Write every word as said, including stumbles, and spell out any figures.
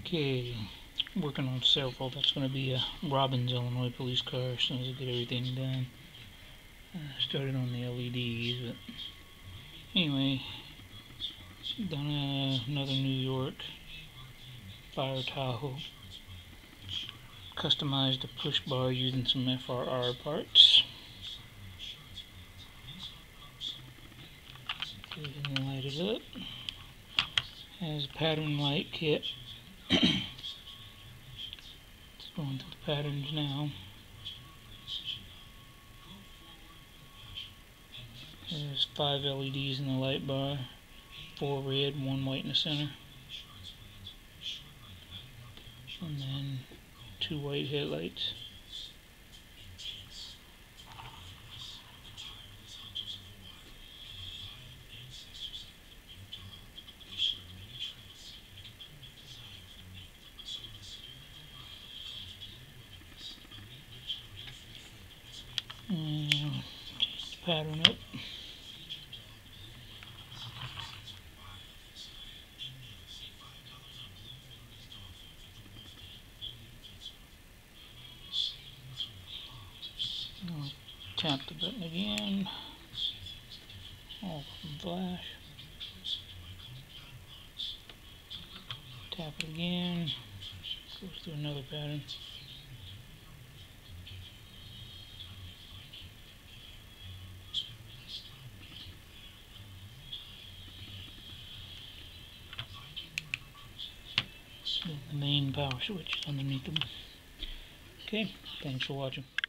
Okay, working on several. That's going to be a Robbins, Illinois police car as soon as I get everything done. I uh, started on the L E Ds, but anyway, done uh, another New York Fire Tahoe. Customized a push bar using some F R R parts. Go ahead and light it up. Has a pattern light kit. It's going through the patterns now. There's five L E Ds in the light bar, four red, one white in the center, and then two white headlights. And change the pattern up. I'll tap the button again. Off and flash. Tap it again. Goes through another pattern. The main power switch is underneath them. Okay, thanks for watching.